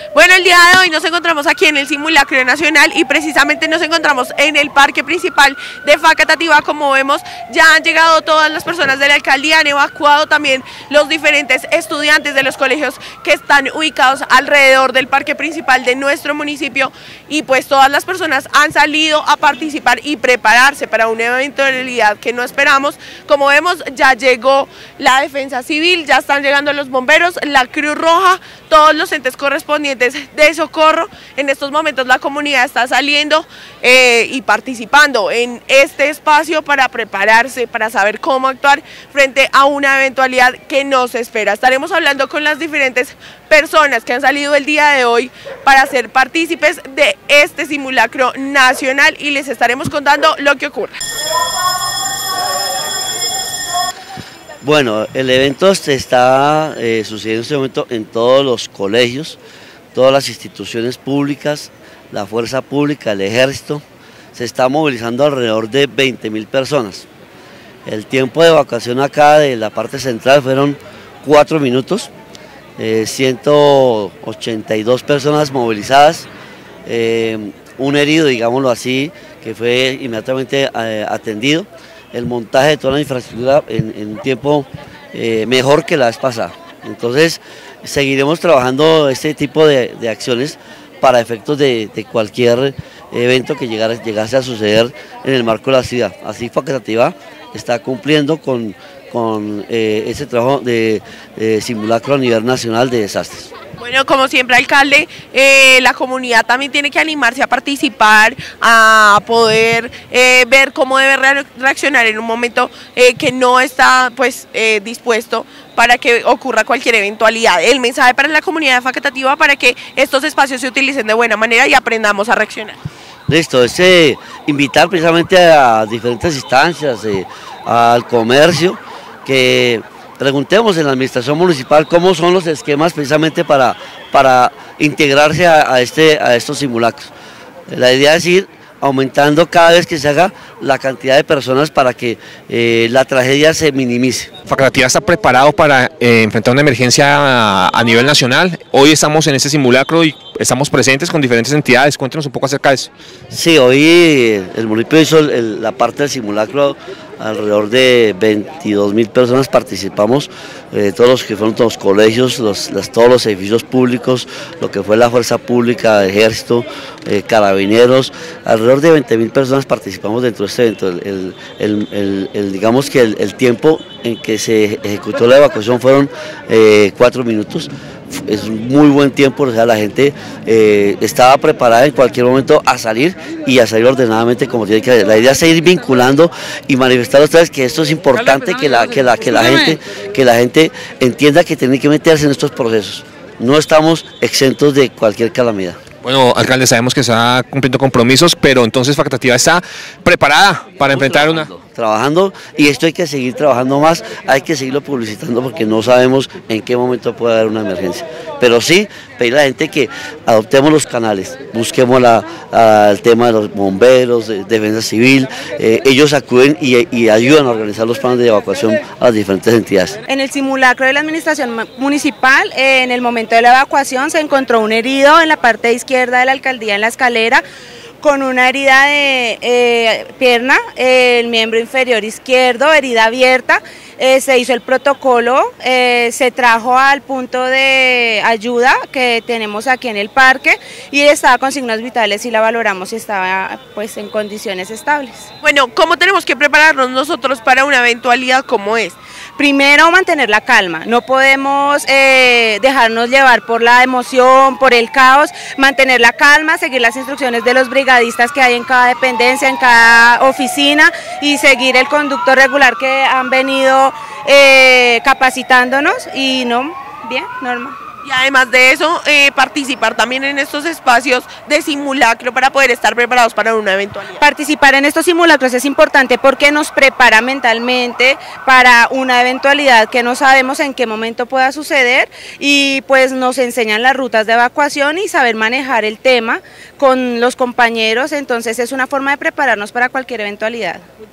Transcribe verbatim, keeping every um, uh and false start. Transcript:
Bueno, el día de hoy nos encontramos aquí en el Simulacro Nacional y precisamente nos encontramos en el parque principal de Facatativá. Como vemos, ya han llegado todas las personas de la alcaldía, han evacuado también los diferentes estudiantes de los colegios que están ubicados alrededor del parque principal de nuestro municipio, y pues todas las personas han salido a participar y prepararse para una eventualidad que no esperamos. Como vemos, ya llegó la Defensa Civil, ya están llegando los bomberos, la Cruz Roja, todos los entes correspondientes de socorro. En estos momentos la comunidad está saliendo eh, y participando en este espacio para prepararse, para saber cómo actuar frente a una eventualidad que nos espera. Estaremos hablando con las diferentes personas que han salido el día de hoy para ser partícipes de este simulacro nacional y les estaremos contando lo que ocurre. Bueno, el evento se está eh, sucediendo en este momento en todos los colegios, todas las instituciones públicas, la fuerza pública, el ejército. Se está movilizando alrededor de veinte mil personas. El tiempo de evacuación acá de la parte central fueron cuatro minutos, eh, ciento ochenta y dos personas movilizadas, eh, un herido, digámoslo así, que fue inmediatamente eh, atendido. El montaje de toda la infraestructura en, en un tiempo eh, mejor que la vez pasada. Entonces seguiremos trabajando este tipo de, de acciones para efectos de, de cualquier evento que llegara, llegase a suceder en el marco de la ciudad. Así Facatativá está cumpliendo con, con eh, ese trabajo de, de simulacro a nivel nacional de desastres. Bueno, como siempre, alcalde, eh, la comunidad también tiene que animarse a participar, a poder eh, ver cómo debe re reaccionar en un momento eh, que no está pues eh, dispuesto para que ocurra cualquier eventualidad. El mensaje para la comunidad de Facatativá para que estos espacios se utilicen de buena manera y aprendamos a reaccionar. Listo, es eh, invitar precisamente a diferentes instancias, eh, al comercio, que preguntemos en la administración municipal cómo son los esquemas precisamente para, para integrarse a, a, este, a estos simulacros. La idea es ir aumentando cada vez que se haga la cantidad de personas para que eh, la tragedia se minimice. Facatativá está preparado para eh, enfrentar una emergencia a, a nivel nacional. Hoy estamos en este simulacro y estamos presentes con diferentes entidades. Cuéntenos un poco acerca de eso. Sí, hoy el municipio hizo el, el, la parte del simulacro, alrededor de veintidós mil personas participamos, eh, todos los que fueron todos los colegios, los, los, todos los edificios públicos, lo que fue la fuerza pública, ejército, eh, carabineros, alrededor de veinte mil personas participamos dentro de este evento. El, el, el, el, el digamos que el, el tiempo en que se ejecutó la evacuación fueron eh, cuatro minutos. Es un muy buen tiempo, o sea, la gente eh, estaba preparada en cualquier momento a salir y a salir ordenadamente como tiene que ser. La idea es seguir vinculando y manifestar otra vez que esto es importante, que la, que la, que la gente, que la gente entienda que tiene que meterse en estos procesos. No estamos exentos de cualquier calamidad. Bueno, alcalde, sabemos que está cumpliendo compromisos, pero entonces Facatativá está preparada para enfrentar una... Trabajando, y esto hay que seguir trabajando más, hay que seguirlo publicitando porque no sabemos en qué momento puede haber una emergencia. Pero sí, pedir a la gente que adoptemos los canales, busquemos la, la, el tema de los bomberos, de defensa civil, eh, ellos acuden y, y ayudan a organizar los planes de evacuación a las diferentes entidades. En el simulacro de la administración municipal, eh, en el momento de la evacuación se encontró un herido en la parte izquierda de la alcaldía en la escalera, con una herida de eh, pierna, eh, el miembro inferior izquierdo, herida abierta. Eh, se hizo el protocolo, eh, se trajo al punto de ayuda que tenemos aquí en el parque y estaba con signos vitales y la valoramos y estaba pues en condiciones estables. Bueno, ¿cómo tenemos que prepararnos nosotros para una eventualidad como esta? Primero, mantener la calma, no podemos eh, dejarnos llevar por la emoción, por el caos, mantener la calma, seguir las instrucciones de los brigadistas que hay en cada dependencia, en cada oficina y seguir el conducto regular que han venido eh, capacitándonos y no, bien, normal. Y además de eso, eh, participar también en estos espacios de simulacro para poder estar preparados para una eventualidad. Participar en estos simulacros es importante porque nos prepara mentalmente para una eventualidad que no sabemos en qué momento pueda suceder y pues nos enseñan las rutas de evacuación y saber manejar el tema con los compañeros, entonces es una forma de prepararnos para cualquier eventualidad.